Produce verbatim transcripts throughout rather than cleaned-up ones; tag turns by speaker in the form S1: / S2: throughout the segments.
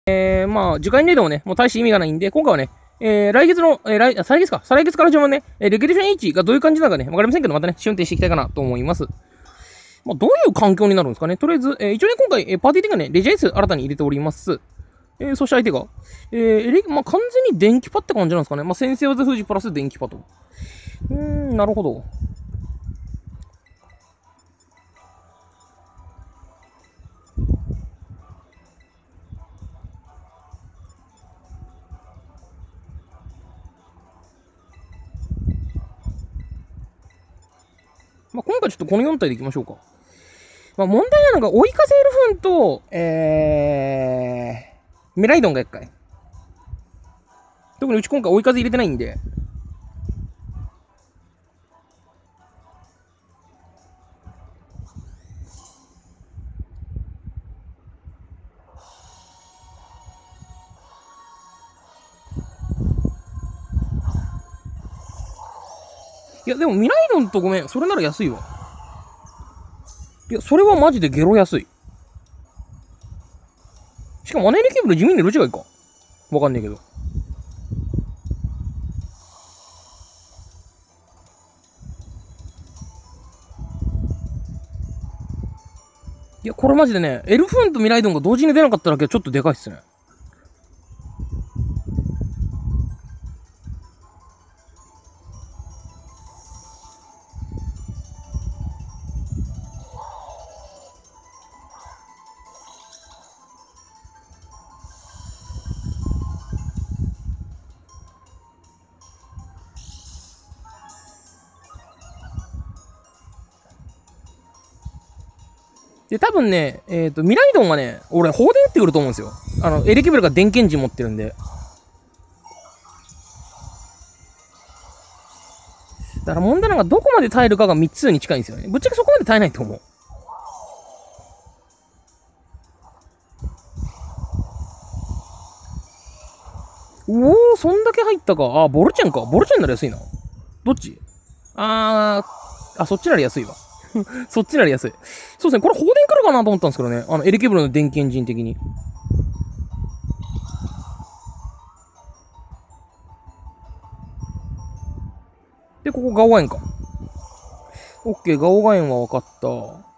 S1: えー、まあ、受験レードもね、もう大して意味がないんで、今回はね、えー、来月の、えー、来、再来月か、再来月から始まるね、えー、レギュレーション H がどういう感じなのかね、わかりませんけど、またね、試運転していきたいかなと思います。まあ、どういう環境になるんですかね。とりあえず、えー、一応ね、今回、えー、パーティー的にはね、レジャー S 新たに入れております。えー、そして相手が、えー、エレまあ、完全に電気パって感じなんですかね。まあ、先制技封じプラス電気パと。うーん、なるほど。まあ、今回ちょっとこのよん体でいきましょうか。まあ、問題なのが、追い風エルフンと、えー、メライドンが厄介。特にうち今回追い風入れてないんで。いや、でもミライドンとごめん、それなら安いわ。いや、それはマジでゲロ安い。しかもマネーリケーブル地味に色違いか。わかんねえけど。いや、これマジでね、エルフーンとミライドンが同時に出なかっただけはちょっとでかいっすね。で、多分ね、えっ、ー、と、ミライドンはね、俺、砲電打ってくると思うんですよ。あの、エレキブルが電源陣持ってるんで。だから問題なのがどこまで耐えるかがみっつに近いんですよね。ぶっちゃけそこまで耐えないと思う。おお、そんだけ入ったか。あ、ボルチェンか。ボルチェンなら安いな。どっちあー、あ、そっちなら安いわ。そっちなら安い。そうですね、これ放電来るかなと思ったんですけどね。あの、エレキブルの電気エンジン的に。で、ここガオガエンか。オッケー、ガオガエンは分かった。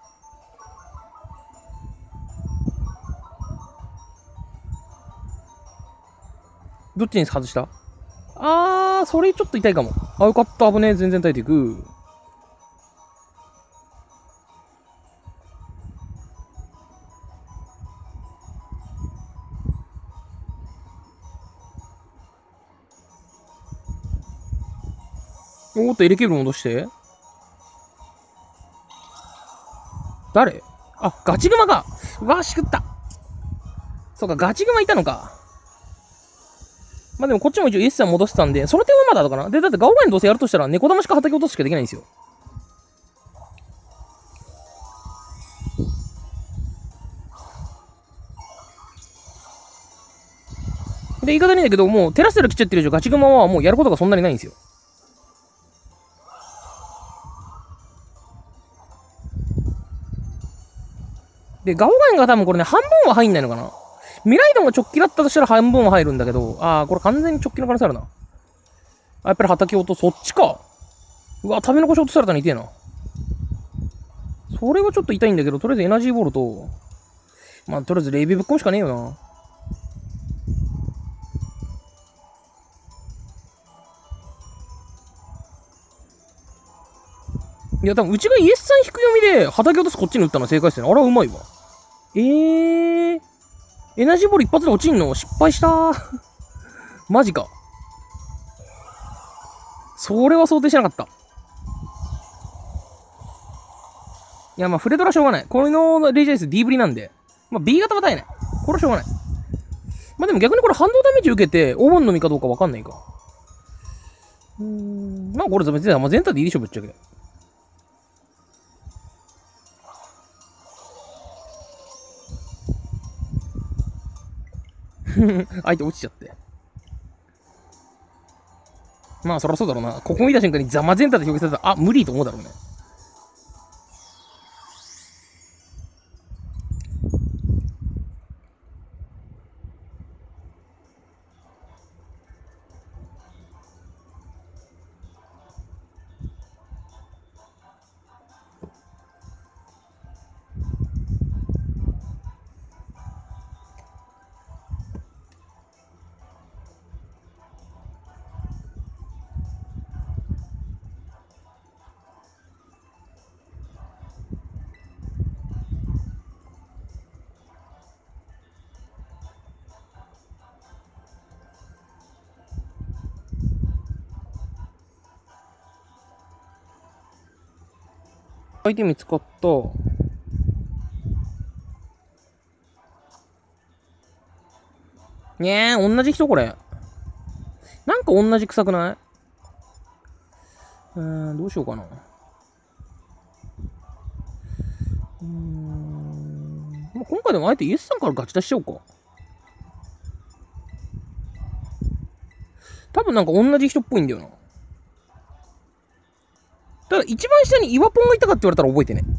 S1: どっちに外したあー、それちょっと痛いかも。あ、よかった。危ねえ。全然耐えていく。おーっと、エレキブル戻して。誰あ、ガチグマか。うわ、しくった。そうか、ガチグマいたのか。まあでもこっちも一応イエスさん戻してたんで、その点はまだだかな。で、だってガオガエンどうせやるとしたら、猫玉しか畑落とすしかできないんですよ。で、言い方にだけど、もうテラステル来ちゃってる以上、ガチグマはもうやることがそんなにないんですよ。で、ガオガエンが多分これね、半分は入んないのかな。ミライドンが直帰だったとしたら半分は入るんだけど、あー、これ完全に直帰の可能性あるな。あ、やっぱり畑落と、そっちか。うわ、食べ残し落とされたの痛えな。それはちょっと痛いんだけど、とりあえずエナジーボールと、まあ、とりあえずレイビーぶっ込むしかねえよな。いや、多分うちがイエスさん引く読みで畑落とすこっちに打ったのは正解ですね。あれはうまいわ。えー。エナジーボール一発で落ちんの失敗したー。マジか。それは想定しなかった。いや、まあ、フレドラしょうがない。このレイジャース D ブリなんで。まあ、B 型は耐えない。これはしょうがない。まあ、でも逆にこれ反動ダメージ受けて、オーバンのみかどうかわかんないか。うーん。まあ、これ別に、まあ、全体でいいでしょ、ぶっちゃけ。相手落ちちゃって。まあ、そりゃそうだろうな。ここ見た瞬間にザマゼンタで表現されたら、あ、無理と思うだろうね。 相手見つかった。ねえ、同じ人これ。なんか同じ臭くない？うーん、どうしようかな。うーん。まあ、今回でもあえてイエスさんからガチ出しちゃおうか。多分なんか同じ人っぽいんだよな。ただ一番下に岩ポンがいたかって言われたら覚えてね。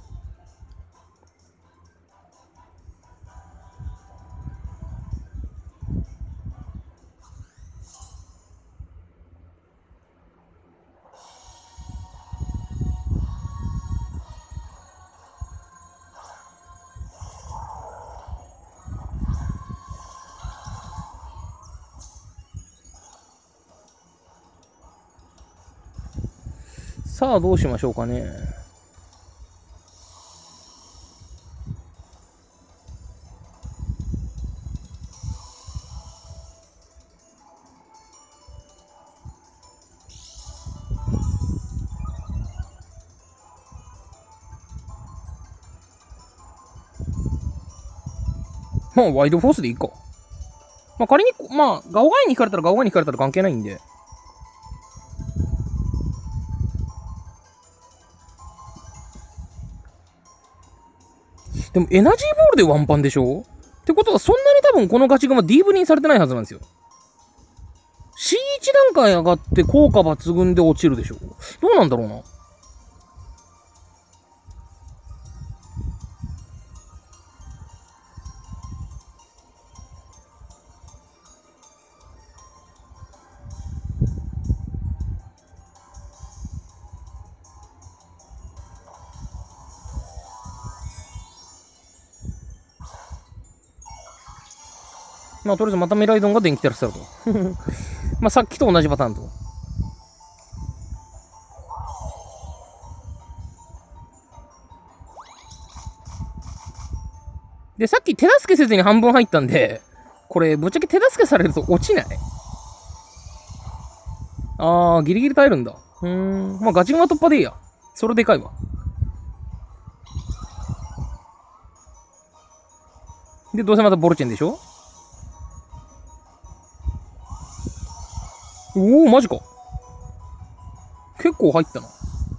S1: さあどうしましょうかね。まあワイドフォースでいいか。まあ仮に、まあガオガイに引かれたらガオガイに引かれたら関係ないんで。でもエナジーボールでワンパンでしょってことはそんなに多分このガチグマ ディーブリにされてないはずなんですよ。シーワン 段階上がって効果抜群で落ちるでしょ。どうなんだろうな。まあとりあえずまたメライドンが電気照らせたと。まあさっきと同じパターンと。で、さっき手助けせずに半分入ったんで、これ、ぶっちゃけ手助けされると落ちない？あー、ギリギリ耐えるんだ。うーん。まあ、ガチグマ突破でいいや。それでかいわ。で、どうせまたボルチェンでしょ？おー、マジか。結構入ったな。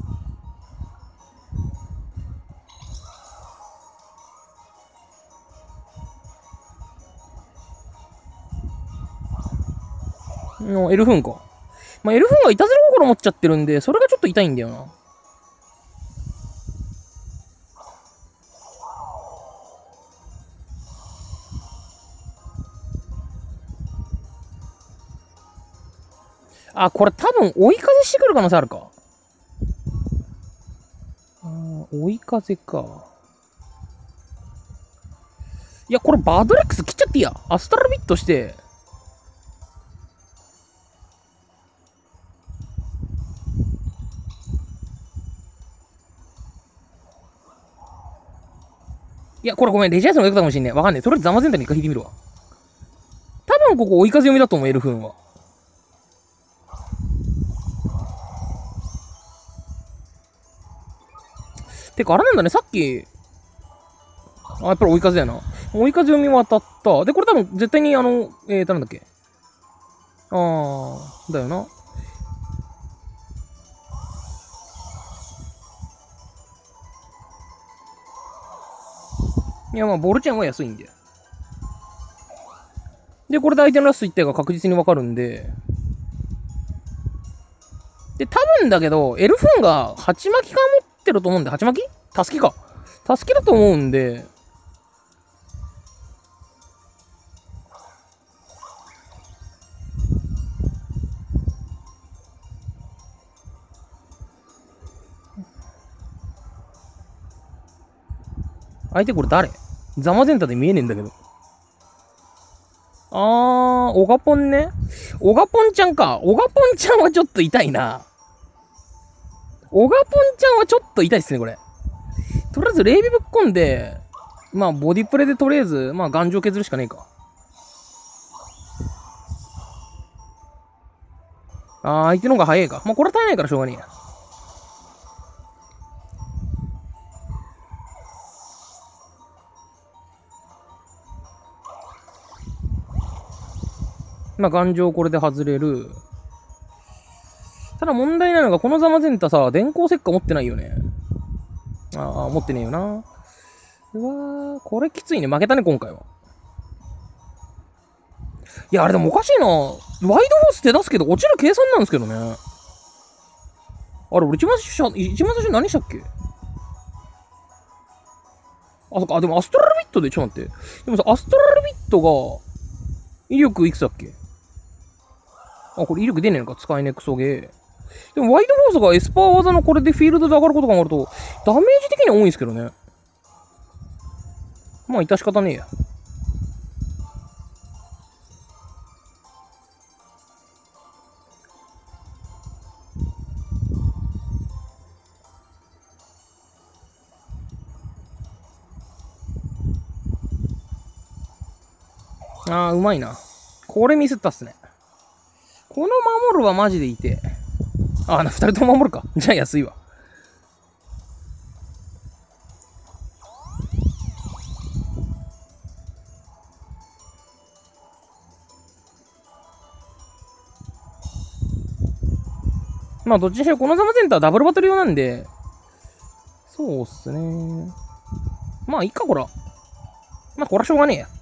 S1: うん、エルフンか。まあ、エルフンがいたずら心持っちゃってるんで、それがちょっと痛いんだよな。あ、これ多分追い風してくる可能性あるか。あ追い風か。いや、これバードレックス切っちゃっていいや。アストラルビットして、いや、これごめん、レジャースの言うことかもしんねえ。わかんねえ。とりあえずザマゼンタに一回引いてみるわ。多分ここ追い風読みだと思う、エルフンは。てか、あれなんだね、さっき、あ、やっぱり追い風やな。追い風読みは当たった。で、これ多分絶対にあの、えーと、なんだっけ。あー、だよな。いや、まあ、ボルチェンは安いんで。で、これで相手のラスト一体が確実にわかるんで。で、多分だけど、エルフンが鉢巻きか持ってると思うんで、鉢巻きたすきか。たすきだと思うんで、相手これ誰？ザマゼンタで見えねえんだけど。あー、オガポンね。オガポンちゃんか。オガポンちゃんはちょっと痛いな。オガポンちゃんはちょっと痛いっすね、これ。とりあえず、レイビぶっこんで、まあ、ボディプレでとりあえず、まあ、頑丈削るしかねえか。あー、相手の方が早いか。まあ、これは耐えないからしょうがねえや。 まあ、頑丈これで外れる。ただ問題なのが、このザマゼンタさ、電光石火持ってないよね。ああ、持ってねえよな。うわー、これきついね。負けたね、今回は。いや、あれでもおかしいな。ワイドフォース手出すけど、落ちる計算なんですけどね。あれ、俺一番最初、一番最初何したっけ？あ、そっか、あ、でもアストラルビットで、ちょっと待って。でもさ、アストラルビットが、威力いくつだっけ？あ、これ威力出ねえのか、使えねえクソゲー。でも、ワイドフォースがエスパー技のこれでフィールドで上がることがあると、ダメージ的には多いんですけどね。まあ、致し方ねえや。あー、うまいな。これミスったっすね。この守るはマジでいて。あ、な、二人とも守るか。じゃあ安いわ。まあ、どっちにしろこのザマセンターダブルバトル用なんで、そうっすね。まあ、いいか、こら。まあ、こらしょうがねえや。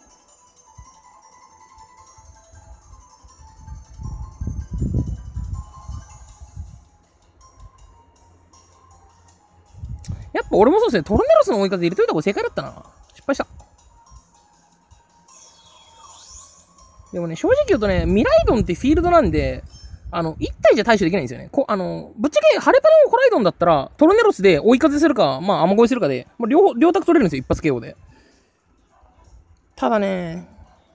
S1: やっぱ俺もそうですね、トルネロスの追い風入れといた方が正解だったな。失敗した。でもね、正直言うとね、ミライドンってフィールドなんで、あの、一体じゃ対処できないんですよね。こあの、ぶっちゃけ、ハレパのコライドンだったら、トルネロスで追い風するか、まあ、雨越えするかで、まあ、両、両択取れるんですよ、一発 ケーオー で。ただね、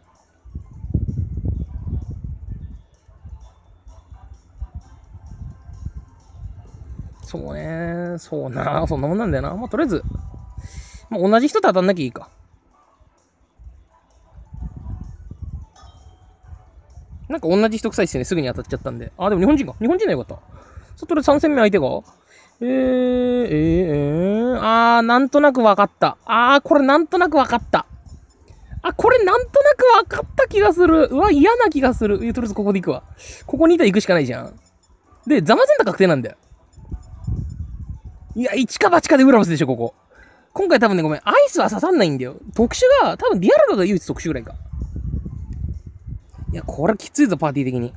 S1: そうね、そうな、そんなもんなんだよな。まあ、とりあえず、まあ、同じ人と当たんなきゃいいか。なんか同じ人臭いっすよね、すぐに当たっちゃったんで。あ、でも日本人か。日本人でよかった。そとでさん戦目相手がえー、えー、えー、あー、なんとなく分かった。あー、これなんとなく分かった。あ、これなんとなく分かった気がする。うわ、嫌な気がする。とりあえずここで行くわ。ここにいたら行くしかないじゃん。で、ザマゼンタ確定なんだよ。いや、一か八かでウラムスでしょ、ここ。今回多分ね、ごめん。アイスは刺さんないんだよ。特殊が、多分ディアルガが唯一特殊ぐらいか。いや、これきついぞ、パーティー的に。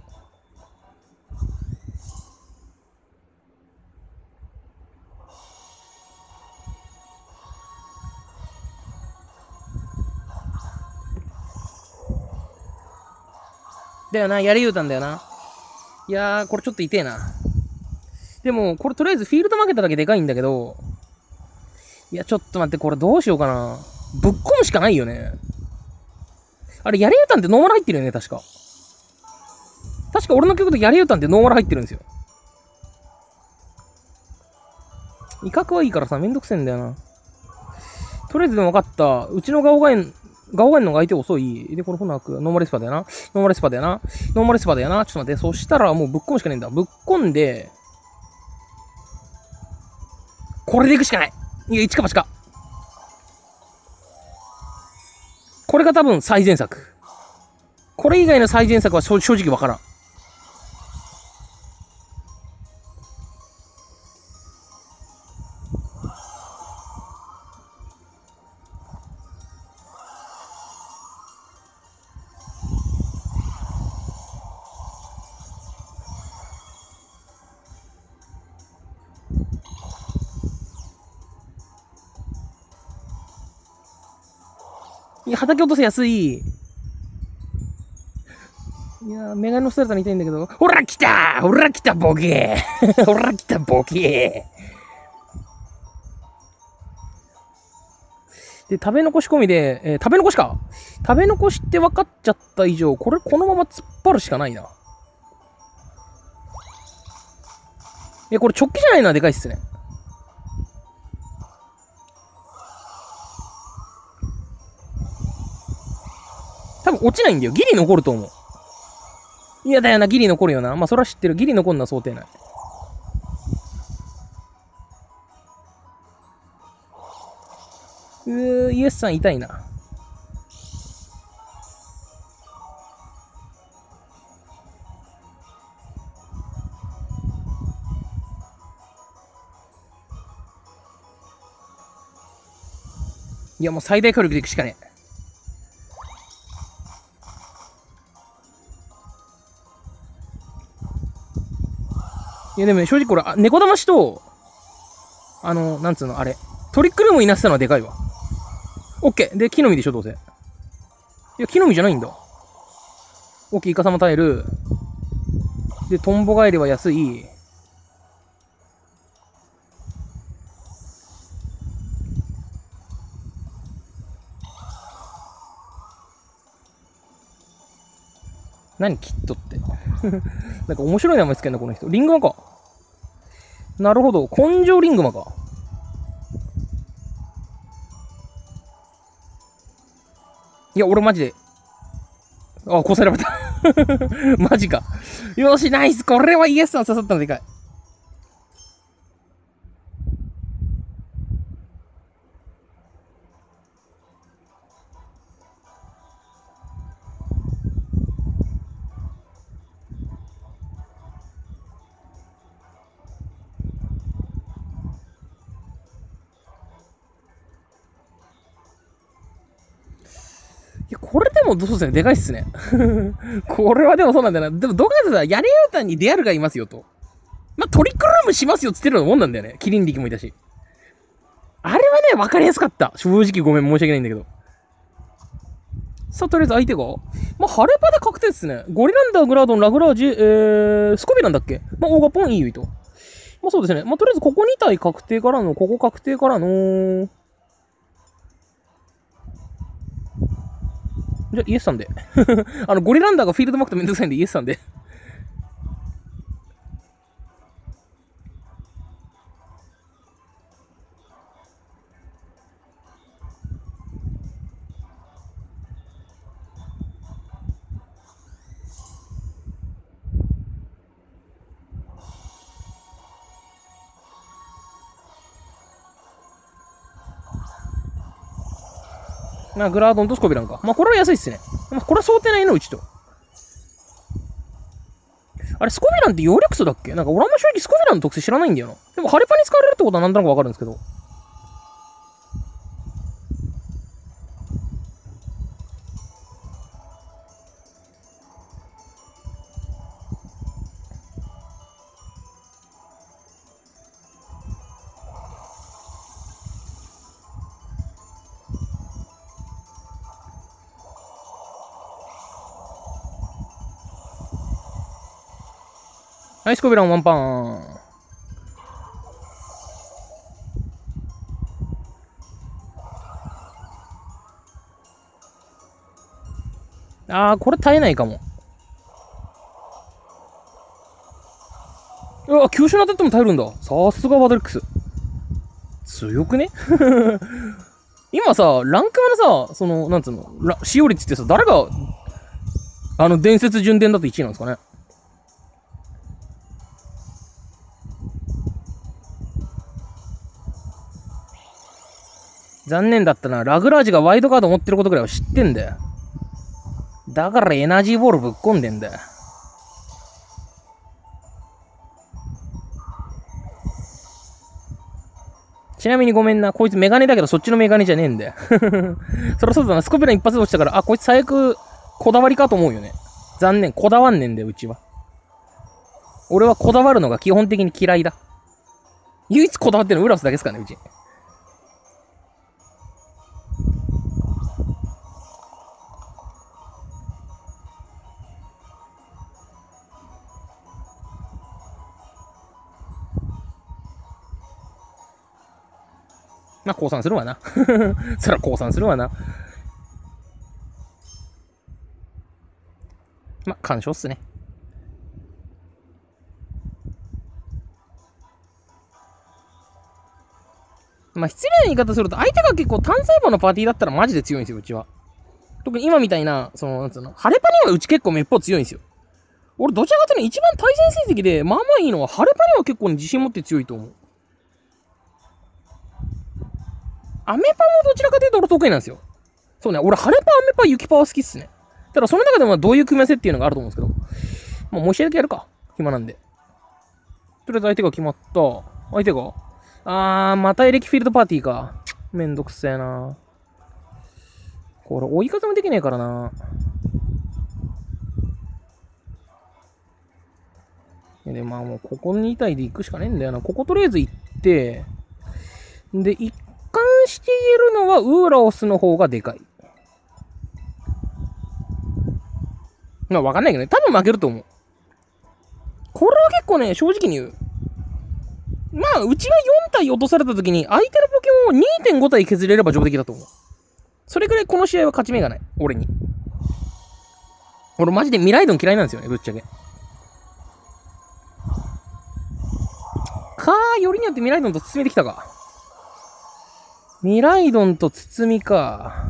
S1: だよな、やり言うたんだよな。いやー、これちょっと痛えな。でも、これとりあえずフィールド負けただけでかいんだけど、いや、ちょっと待って、これどうしようかな。ぶっ込むしかないよね。あれ、やり言うたんってノーマル入ってるよね、確か。確か俺の曲でやり言うたんってノーマル入ってるんですよ。威嚇はいいからさ、めんどくせえんだよな。とりあえずでも分かった。うちのガオガエン、ガオガエンの相手遅い。で、これほなく、ノーマルスパだよな。ノーマルスパだよな。ノーマルスパだよな。ちょっと待って。そしたらもうぶっ込むしかねえんだ。ぶっ込んで、これでいくしかない。いや、一か八か。これが多分最善策。これ以外の最善策は正直わからん。いや、畑落とせ安い。いやー、メガネのストレートに痛いんだけど。ほら来たほら来たボケーほら来たボケーで、食べ残し込みで、えー、食べ残しか食べ残しって分かっちゃった以上、これこのまま突っ張るしかないな。え、これ直帰じゃないのはでかいっすね。多分落ちないんだよ。ギリ残ると思う。いやだよな、ギリ残るよな。まあ、それは知ってる。ギリ残るのは想定内。うー、イエスさん痛いな。 いや、もう最大火力でいくしかねえ。いやでもね、正直これ、あ猫騙しと、あの、なんつうの、あれ、トリックルームいなせたのはでかいわ。オッケー。で、木の実でしょ、どうせ。いや、木の実じゃないんだ。オッケー、イカサマタイル。で、トンボ帰りは安い。何キットって。なんか面白い名前つけんな、この人。リングマか。なるほど。根性リングマか。いや、俺マジで。あ、こさえられた。マジか。よし、ナイス。これはイエスさん刺さったのでかい。いや、これでもそうですね。でかいっすね。これはでもそうなんだよな。でも、どうかってさ、やりうたんにデアルがいますよと。まあ、トリックルームしますよっつってるようなもんなんだよね。キリン力もいたし。あれはね、わかりやすかった。正直ごめん、申し訳ないんだけど。さあ、とりあえず相手が、まあ、ハレパで確定ですね。ゴリランダー、グラードン、ラグラージ、えー、スコビなんだっけ。まあ、オーガポン、イーウィと。まあ、そうですね。まあ、とりあえずここに体確定からの、ここ確定からの、じゃあ、イエスさんで。あの、ゴリランダーがフィールドマークとめんどくさいんで、イエスさんで。まあ、グラードンとスコビランか。まあ、これは安いっすね。まあ、これは想定内のうちと。あれ、スコビランって揚力素だっけ。なんか、オラマ正直スコビランの特性知らないんだよな。でも、ハレパに使われるってことはなんとなくわかるんですけど。はい、スコビランワンパン。あー、これ耐えないかも。うわ、急所に当たっても耐えるんだ。さすがバドリックス。強くね。今さ、ランクマのさ、その、なんつうの、使用率ってさ、誰が、あの、伝説順伝だといちいなんですかね。残念だったな。ラグラージがワイドカード持ってることぐらいは知ってんだよ。だからエナジーボールぶっ込んでんだよ。ちなみにごめんな。こいつメガネだけどそっちのメガネじゃねえんだよ。そりゃそうだな。スコピラ一発で落ちたから、あ、こいつ最悪こだわりかと思うよね。残念。こだわんねんだよ、うちは。俺はこだわるのが基本的に嫌いだ。唯一こだわってるのウラスだけですからね、うち。まあ、降参するわな。そら降参するわな。まあ、干渉っすね。まあ、失礼な言い方すると、相手が結構単細胞のパーティーだったらマジで強いんですよ、うちは。特に今みたいな、その、なんつうの、ハレパにはうち結構めっぽう強いんですよ。俺、どちらかというと一番対戦成績で、まあまあいいのは、ハレパには結構自信持って強いと思う。アメパもどちらかというと俺得意なんですよ。そうね、俺、ハレパ、アメパ、雪パは好きっすね。ただ、その中でもどういう組み合わせっていうのがあると思うんですけど。まあ、もう一試合だけやるか。暇なんで。とりあえず相手が決まった。相手があー、またエレキフィールドパーティーか。めんどくせえな。 これ追い風もできねえからな。で、まあもうここに体で行くしかねえんだよな。こことりあえず行って、で、一貫して言えるのはウーラオスの方がでかい。まあわかんないけどね。多分負けると思う。これは結構ね、正直に言う。まあ、うちがよん体落とされた時に、相手のポケモンを にてんご 体削れれば上出来だと思う。それくらいこの試合は勝ち目がない。俺に。俺マジでミライドン嫌いなんですよね、ぶっちゃけ。かー、よりによってミライドンと包みできたか。ミライドンと包みか。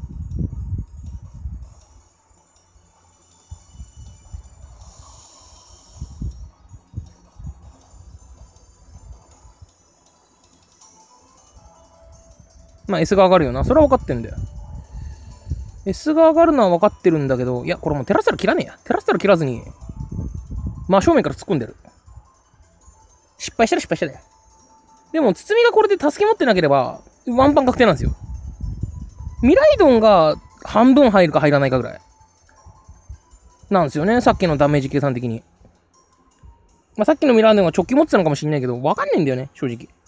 S1: まあ S が上がるよな。それは分かってんだよ。S が上がるのは分かってるんだけど、いや、これもうテラスタル切らねえや。テラスタル切らずに、真正面から突っ込んでる。失敗したら失敗したで。でも、包みがこれで助け持ってなければ、ワンパン確定なんですよ。ミライドンが半分入るか入らないかぐらい。なんですよね。さっきのダメージ計算的に。まあ、さっきのミライドンは直球持ってたのかもしれないけど、分かんないんだよね、正直。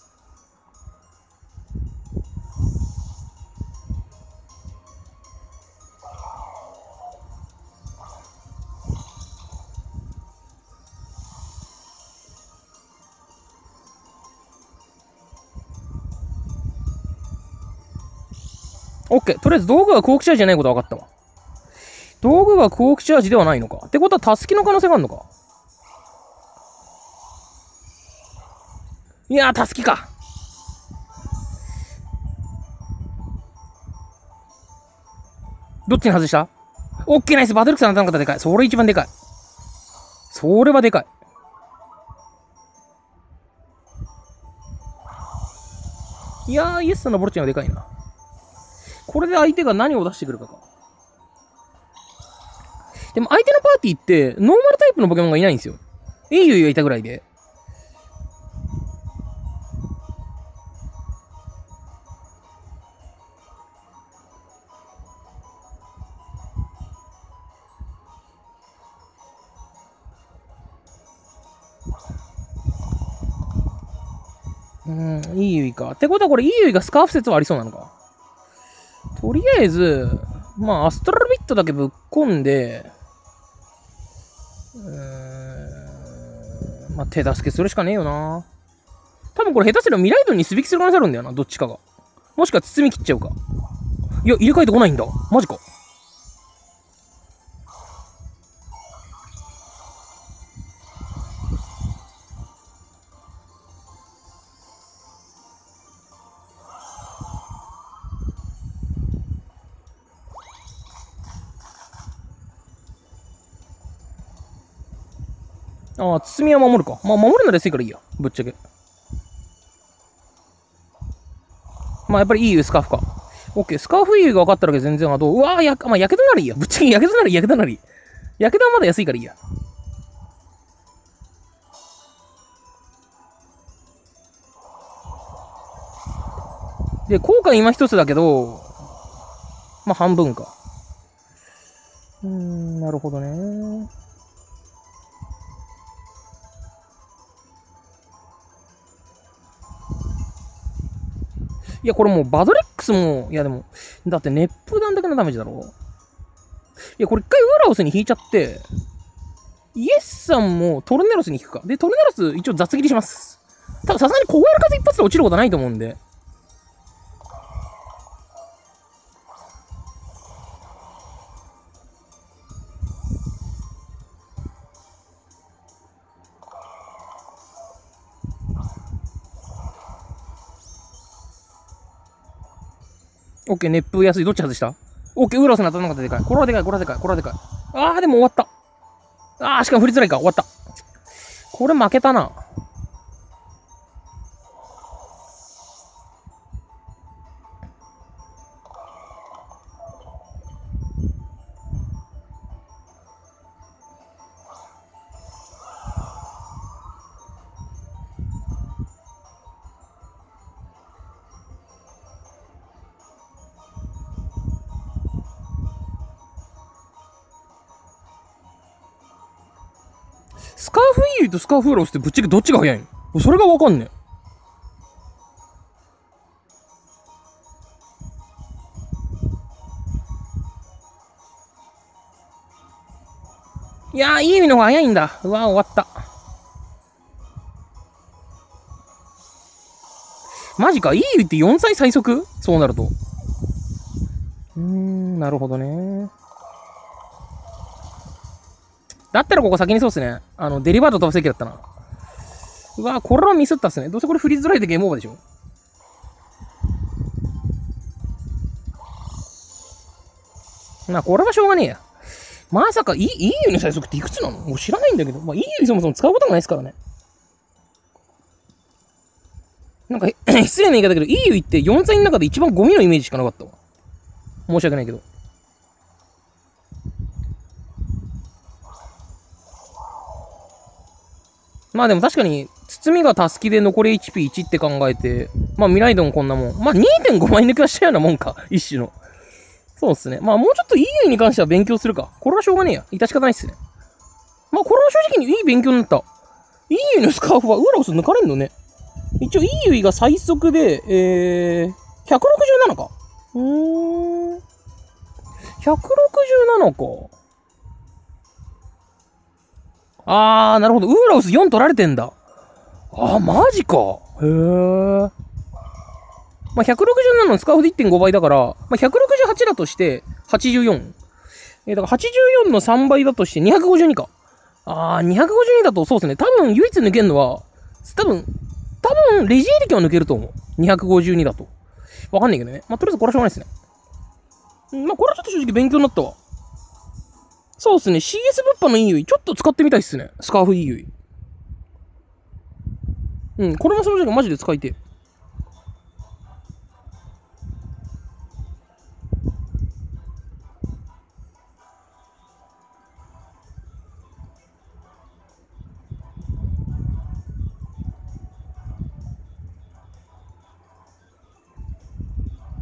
S1: オッケー。とりあえず道具がクオークチャージじゃないことは分かったわ。道具がクオークチャージではないのか。ってことは、タスキの可能性があるのか。いやー、タスキか。どっちに外した？オッケーナイス。バトルクスの当たらなかったらでかい。それ一番でかい。それはでかい。いやー、イエスさんのボルチンはでかいな。これで相手が何を出してくるかか。でも相手のパーティーって、ノーマルタイプのポケモンがいないんですよ。エイユイがいたぐらいで。うーん、イーユイか。ってことはこれイーユイがスカーフ説はありそうなのか。とりあえず、まあ、アストラルビットだけぶっ込んで、うーん、まあ、手助けするしかねえよな。多分これ下手すればミライドンに素引きする可能性あるんだよな、どっちかが。もしくは包み切っちゃうか。いや、入れ替えてこないんだ。マジか。ああ、包みは守るか。まあ、守るなら安いからいいや。ぶっちゃけ。まあ、やっぱりいいよ、スカーフか。オッケー、スカーフいいが分かっただけ全然あと、うわー、や、まあ、やけどならいいや。ぶっちゃけやけどならいい、やけどならいい。やけどはまだ安いからいいや。で、効果今一つだけど、まあ、半分か。うーん、なるほどね。いや、これもうバドレックスも、いやでも、だって熱風弾だけのダメージだろ。いや、これ一回ウーラオスに引いちゃって、イエスさんもトルネロスに引くか。で、トルネロス一応雑切りします。たださすがに凍える風一発で落ちることはないと思うんで。オッケー、熱風安い。どっち外した？オッケー、ウーラオスに当たらなかったでかい。これはでかい、これはでかい、これはでかい。あー、でも終わった。あー、しかも振りづらいか。終わった。これ負けたな。 スカーフイーユとスカーフウロスってぶっちゃけどっちが速いの？それがわかんねえ。いやー、いい意味の方が早いんだ。うわー、終わった。マジか、いい意味ってよんさい最速？そうなると。うーん、なるほどね。だったらここ先にそうっすね。あの、デリバート飛ばすべきだったな。うわー、これはミスったっすね。どうせこれフリーズドライでゲームオーバーでしょ。まあ、これはしょうがねえや。まさか、いい、いいユの最速っていくつなの？もう知らないんだけど。まあ、いいユそもそも使うこともないですからね。なんか、失礼な言い方だけど、いいユってよんさいの中で一番ゴミのイメージしかなかったわ。申し訳ないけど。まあでも確かに、包みがタスキで残り エイチピーいち って考えて、まあ未来でもこんなもん。まあ にてんご 倍抜きはしたようなもんか。一種の。そうっすね。まあもうちょっと イーユー に関しては勉強するか。これはしょうがねえや。致し方ないっすね。まあこれは正直にいい勉強になった。イーユー のスカーフはウーラオス抜かれんのね。一応 イーユー が最速で、えー、ひゃくろくじゅうななか。うーん。ひゃくろくじゅうななか。あー、なるほど。ウーラオスよん取られてんだ。あー、マジか。へー。まあ、ひゃくろくじゅうななのスカーフで いってんご 倍だから、まあ、ひゃくろくじゅうはちだとしてはちじゅうよん。えー、だからはちじゅうよんのさんばいだとしてにひゃくごじゅうにか。あー、にひゃくごじゅうにだとそうですね。多分唯一抜けるのは、多分、多分レジエリキは抜けると思う。にひゃくごじゅうにだと。わかんないけどね。まあ、とりあえずこれはしょうがないですね。まあ、これはちょっと正直勉強になったわ。そうですね。シーエス 物販の イーユー、ちょっと使ってみたいっすね。スカーフ イーユー。うん、これも正直マジで使いてえ。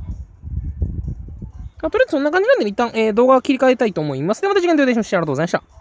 S1: とりあえずそんな感じなんで、一旦、えー、動画を切り替えたいと思います。ではまた次回の動画でお会いしましょう。ありがとうございました。